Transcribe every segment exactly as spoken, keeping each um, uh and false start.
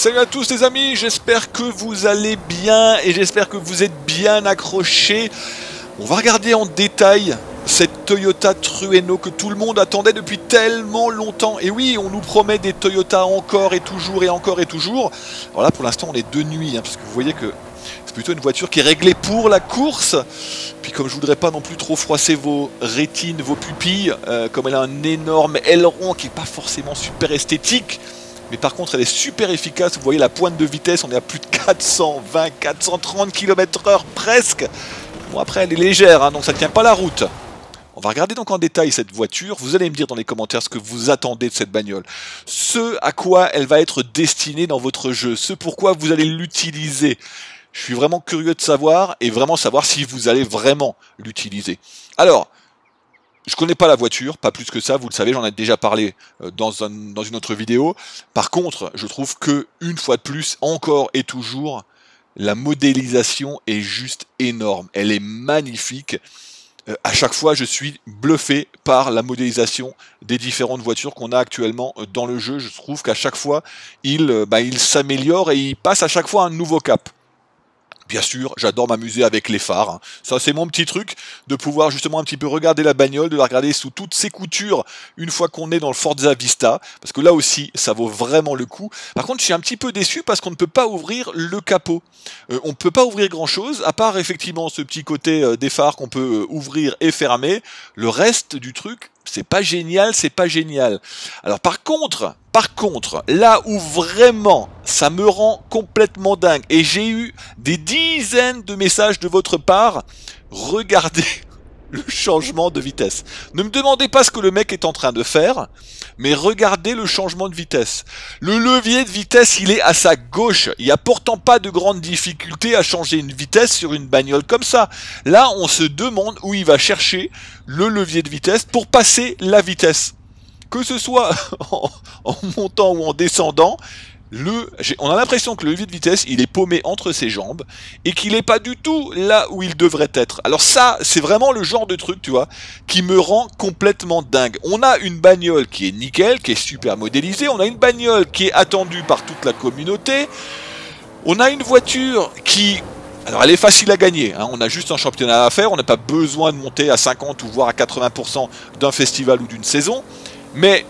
Salut à tous les amis, j'espère que vous allez bien et j'espère que vous êtes bien accrochés. On va regarder en détail cette Toyota Trueno que tout le monde attendait depuis tellement longtemps. Et oui, on nous promet des Toyota encore et toujours et encore et toujours. Alors là pour l'instant on est de nuit, hein, parce que vous voyez que c'est plutôt une voiture qui est réglée pour la course. Puis comme je voudrais pas non plus trop froisser vos rétines, vos pupilles, euh, comme elle a un énorme aileron qui n'est pas forcément super esthétique, mais par contre elle est super efficace. Vous voyez la pointe de vitesse, on est à plus de quatre cent vingt, quatre cent trente kilomètres heure presque. Bon après elle est légère, hein, donc ça ne tient pas la route. On va regarder donc en détail cette voiture. Vous allez me dire dans les commentaires ce que vous attendez de cette bagnole. Ce à quoi elle va être destinée dans votre jeu. Ce pourquoi vous allez l'utiliser. Je suis vraiment curieux de savoir et vraiment savoir si vous allez vraiment l'utiliser. Alors, je connais pas la voiture, pas plus que ça, vous le savez, j'en ai déjà parlé dans, un, dans une autre vidéo. Par contre, je trouve que une fois de plus, encore et toujours, la modélisation est juste énorme. Elle est magnifique. Euh, à chaque fois, je suis bluffé par la modélisation des différentes voitures qu'on a actuellement dans le jeu. Je trouve qu'à chaque fois, il, euh, bah, il s'améliore et il passe à chaque fois un nouveau cap. Bien sûr, j'adore m'amuser avec les phares. Ça, c'est mon petit truc, de pouvoir justement un petit peu regarder la bagnole, de la regarder sous toutes ses coutures une fois qu'on est dans le Forza Vista. Parce que là aussi, ça vaut vraiment le coup. Par contre, je suis un petit peu déçu parce qu'on ne peut pas ouvrir le capot. Euh, on ne peut pas ouvrir grand-chose, à part effectivement ce petit côté euh, des phares qu'on peut euh, ouvrir et fermer. Le reste du truc, c'est pas génial, c'est pas génial. Alors par contre, par contre, là où vraiment ça me rend complètement dingue, et j'ai eu des dizaines de messages de votre part, regardez le changement de vitesse. Ne me demandez pas ce que le mec est en train de faire, mais regardez le changement de vitesse. Le levier de vitesse, il est à sa gauche. Il n'y a pourtant pas de grande difficulté à changer une vitesse sur une bagnole comme ça. Là, on se demande où il va chercher le levier de vitesse pour passer la vitesse. Que ce soit en, en montant ou en descendant, le, on a l'impression que le levier de vitesse, il est paumé entre ses jambes et qu'il n'est pas du tout là où il devrait être. Alors ça, c'est vraiment le genre de truc, tu vois, qui me rend complètement dingue. On a une bagnole qui est nickel, qui est super modélisée. On a une bagnole qui est attendue par toute la communauté. On a une voiture qui... Alors elle est facile à gagner, hein. On a juste un championnat à faire. On n'a pas besoin de monter à cinquante ou voire à quatre-vingts pour cent d'un festival ou d'une saison. Mais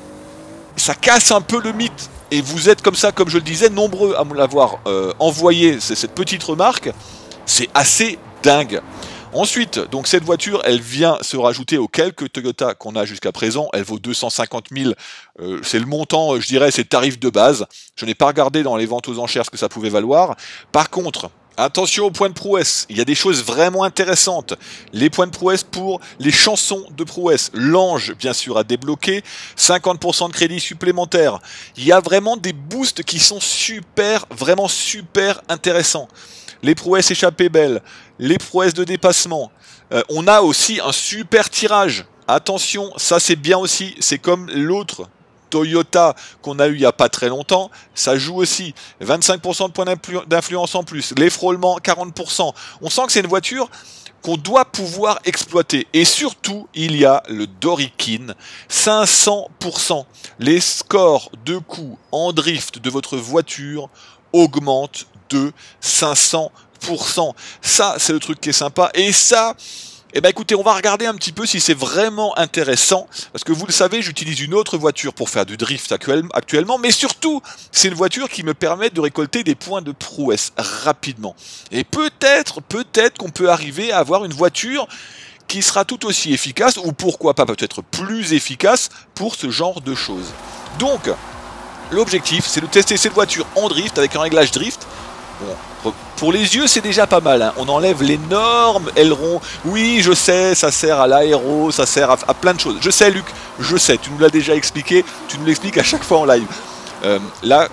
ça casse un peu le mythe. Et vous êtes comme ça, comme je le disais, nombreux à me l'avoir euh, envoyé, c'est cette petite remarque. C'est assez dingue. Ensuite, donc cette voiture, elle vient se rajouter aux quelques Toyota qu'on a jusqu'à présent. Elle vaut deux cent cinquante mille. Euh, c'est le montant, je dirais, c'est le tarif de base. Je n'ai pas regardé dans les ventes aux enchères ce que ça pouvait valoir. Par contre... attention aux points de prouesse, il y a des choses vraiment intéressantes. Les points de prouesse pour les chansons de prouesse. L'ange, bien sûr, à débloquer. cinquante pour cent de crédit supplémentaire. Il y a vraiment des boosts qui sont super, vraiment super intéressants. Les prouesses échappées belles, les prouesses de dépassement. Euh, on a aussi un super tirage. Attention, ça c'est bien aussi, c'est comme l'autre Toyota qu'on a eu il n'y a pas très longtemps, ça joue aussi. vingt-cinq pour cent de points d'influence en plus. Les frôlements, quarante pour cent. On sent que c'est une voiture qu'on doit pouvoir exploiter. Et surtout, il y a le Dorikin, cinq cents pour cent. Les scores de coups en drift de votre voiture augmentent de cinq cents pour cent. Ça, c'est le truc qui est sympa. Et ça... eh bien écoutez, on va regarder un petit peu si c'est vraiment intéressant, parce que vous le savez, j'utilise une autre voiture pour faire du drift actuellement, mais surtout, c'est une voiture qui me permet de récolter des points de prouesse rapidement. Et peut-être, peut-être qu'on peut arriver à avoir une voiture qui sera tout aussi efficace, ou pourquoi pas peut-être plus efficace, pour ce genre de choses. Donc, l'objectif, c'est de tester cette voiture en drift, avec un réglage drift. Bon, pour les yeux, c'est déjà pas mal, hein. On enlève l'énorme aileron. Oui, je sais, ça sert à l'aéro, ça sert à, à plein de choses. Je sais, Luc, je sais, tu nous l'as déjà expliqué, tu nous l'expliques à chaque fois en live. Euh, là,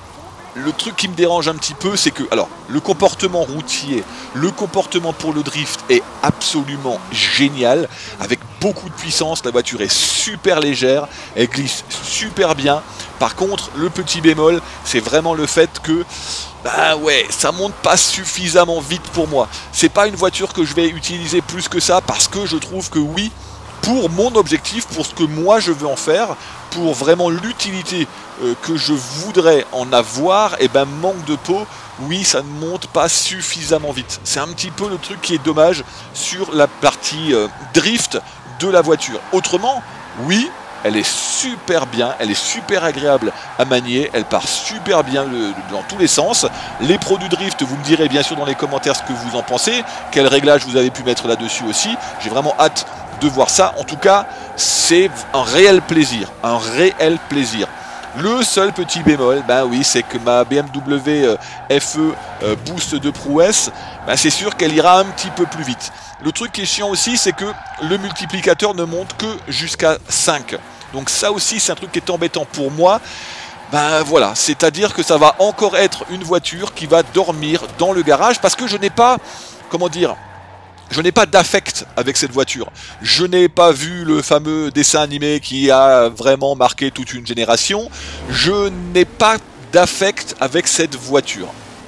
le truc qui me dérange un petit peu, c'est que, alors, le comportement routier, le comportement pour le drift est absolument génial, avec beaucoup de puissance. La voiture est super légère, elle glisse super bien. Par contre, le petit bémol, c'est vraiment le fait que... bah ouais, ça monte pas suffisamment vite pour moi. C'est pas une voiture que je vais utiliser plus que ça, parce que je trouve que oui, pour mon objectif, pour ce que moi je veux en faire, pour vraiment l'utilité euh, que je voudrais en avoir, et ben manque de peau, oui, ça ne monte pas suffisamment vite. C'est un petit peu le truc qui est dommage sur la partie euh, drift de la voiture. Autrement, oui, elle est super bien, elle est super agréable à manier, elle part super bien le, dans tous les sens. Les pros du drift, vous me direz bien sûr dans les commentaires ce que vous en pensez, quel réglage vous avez pu mettre là-dessus aussi. J'ai vraiment hâte de voir ça. En tout cas, c'est un réel plaisir, un réel plaisir. Le seul petit bémol, ben oui, c'est que ma B M W F E euh, Boost de prouesse, ben c'est sûr qu'elle ira un petit peu plus vite. Le truc qui est chiant aussi, c'est que le multiplicateur ne monte que jusqu'à cinq. Donc ça aussi, c'est un truc qui est embêtant pour moi. Ben voilà, c'est-à-dire que ça va encore être une voiture qui va dormir dans le garage parce que je n'ai pas, comment dire, je n'ai pas d'affect avec cette voiture. Je n'ai pas vu le fameux dessin animé qui a vraiment marqué toute une génération. Je n'ai pas d'affect avec cette voiture.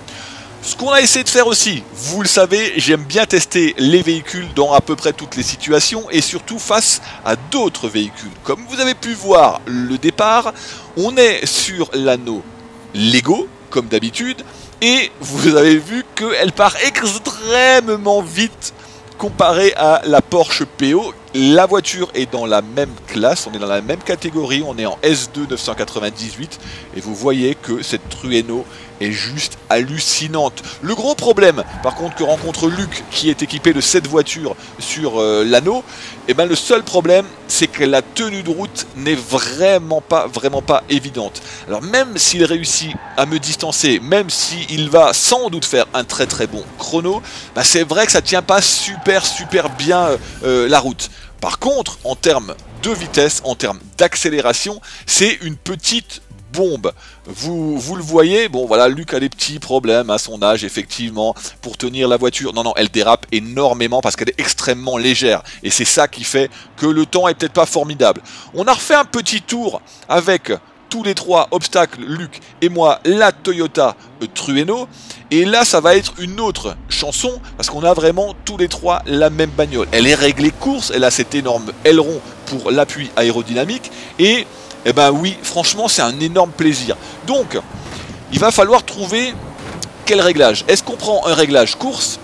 Ce qu'on a essayé de faire aussi, vous le savez, j'aime bien tester les véhicules dans à peu près toutes les situations et surtout face à d'autres véhicules. Comme vous avez pu voir le départ, on est sur l'anneau Lego, comme d'habitude, et vous avez vu qu'elle part extrêmement vite comparé à la Porsche P O. La voiture est dans la même classe, on est dans la même catégorie, on est en S deux neuf cent quatre-vingt-dix-huit et vous voyez que cette Trueno est juste hallucinante. Le gros problème par contre que rencontre Luc qui est équipé de cette voiture sur euh, l'anneau, et ben le seul problème c'est que la tenue de route n'est vraiment pas vraiment pas évidente. Alors même s'il réussit à me distancer, même s'il va sans doute faire un très très bon chrono, ben c'est vrai que ça tient pas super super bien euh, la route. Par contre, en termes de vitesse, en termes d'accélération, c'est une petite bombe. Vous, vous le voyez, bon voilà, Luc a des petits problèmes à son âge, effectivement, pour tenir la voiture. Non, non, elle dérape énormément parce qu'elle est extrêmement légère. Et c'est ça qui fait que le temps est peut-être pas formidable. On a refait un petit tour avec tous les trois obstacles, Luc et moi, la Toyota Trueno. Et là, ça va être une autre chanson, parce qu'on a vraiment tous les trois la même bagnole. Elle est réglée course, elle a cet énorme aileron pour l'appui aérodynamique. Et, eh ben oui, franchement, c'est un énorme plaisir. Donc, il va falloir trouver quel réglage. Est-ce qu'on prend un réglage course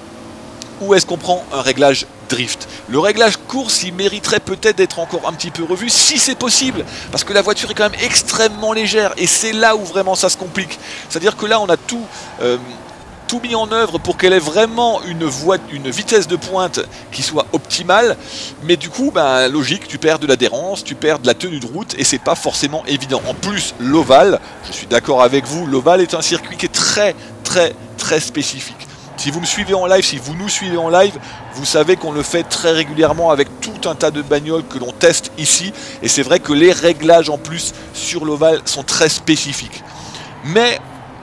ou est-ce qu'on prend un réglage drift? Le réglage course, il mériterait peut-être d'être encore un petit peu revu, si c'est possible, parce que la voiture est quand même extrêmement légère, et c'est là où vraiment ça se complique. C'est-à-dire que là, on a tout, euh, tout mis en œuvre pour qu'elle ait vraiment une, voie, une vitesse de pointe qui soit optimale, mais du coup, ben, logique, tu perds de l'adhérence, tu perds de la tenue de route, et c'est pas forcément évident. En plus, l'Oval, je suis d'accord avec vous, l'Oval est un circuit qui est très, très, très spécifique. Si vous me suivez en live, si vous nous suivez en live, vous savez qu'on le fait très régulièrement avec tout un tas de bagnoles que l'on teste ici. Et c'est vrai que les réglages en plus sur l'Oval sont très spécifiques. Mais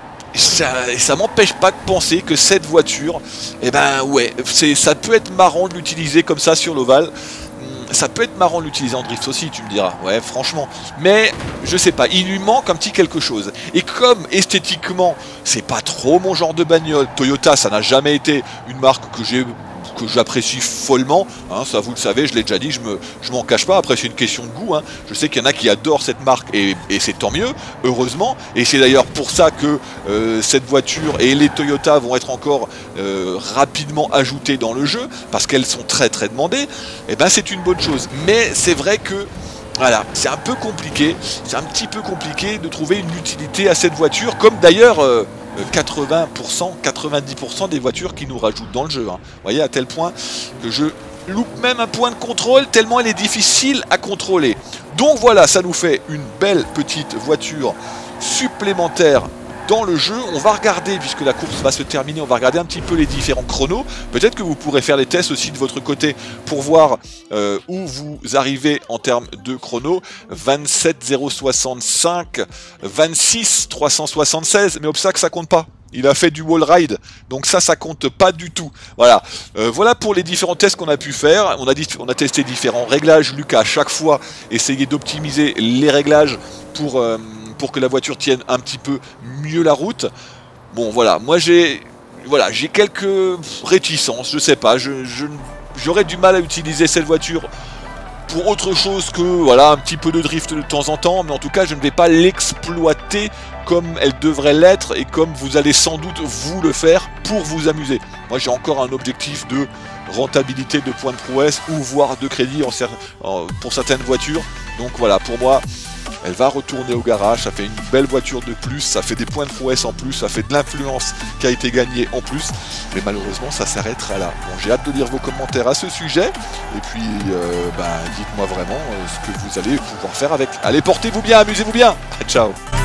ça, ça m'empêche pas de penser que cette voiture, eh ben ouais, ça peut être marrant de l'utiliser comme ça sur l'Oval. Ça peut être marrant de l'utiliser en drift aussi, tu me diras. Ouais, franchement. Mais, je sais pas, il lui manque un petit quelque chose. Et comme, esthétiquement, c'est pas trop mon genre de bagnole, Toyota, ça n'a jamais été une marque que j'ai que j'apprécie follement, hein, ça vous le savez, je l'ai déjà dit, je me, je m'en cache pas, après c'est une question de goût, hein. Je sais qu'il y en a qui adorent cette marque et, et c'est tant mieux, heureusement, et c'est d'ailleurs pour ça que euh, cette voiture et les Toyota vont être encore euh, rapidement ajoutées dans le jeu, parce qu'elles sont très très demandées, et ben c'est une bonne chose, mais c'est vrai que voilà, c'est un peu compliqué, c'est un petit peu compliqué de trouver une utilité à cette voiture, comme d'ailleurs euh, quatre-vingts pour cent, quatre-vingt-dix pour cent des voitures qui nous rajoutent dans le jeu. Hein. Vous voyez, à tel point que je loupe même un point de contrôle, tellement elle est difficile à contrôler. Donc voilà, ça nous fait une belle petite voiture supplémentaire dans le jeu. On va regarder, puisque la course va se terminer, on va regarder un petit peu les différents chronos. Peut-être que vous pourrez faire les tests aussi de votre côté pour voir euh, où vous arrivez en termes de chrono. vingt-sept zéro soixante-cinq, vingt-six trois cent soixante-seize, mais obstacle ça compte pas. Il a fait du wall ride, donc ça, ça compte pas du tout. Voilà, euh, voilà pour les différents tests qu'on a pu faire. On a, dit, on a testé différents réglages. Lucas, à chaque fois, essayé d'optimiser les réglages pour... Euh, pour que la voiture tienne un petit peu mieux la route. Bon voilà, moi j'ai voilà, j'ai quelques réticences, je sais pas, je, je, j'aurais du mal à utiliser cette voiture pour autre chose que voilà un petit peu de drift de temps en temps, mais en tout cas je ne vais pas l'exploiter comme elle devrait l'être et comme vous allez sans doute vous le faire pour vous amuser. Moi j'ai encore un objectif de rentabilité de points de prouesse ou voire de crédit en cer en, pour certaines voitures. Donc voilà, pour moi elle va retourner au garage, ça fait une belle voiture de plus, ça fait des points de prouesse en plus, ça fait de l'influence qui a été gagnée en plus, mais malheureusement ça s'arrêtera là. Bon, j'ai hâte de lire vos commentaires à ce sujet, et puis euh, ben, dites-moi vraiment euh, ce que vous allez pouvoir faire avec. Allez, portez-vous bien, amusez-vous bien, ciao.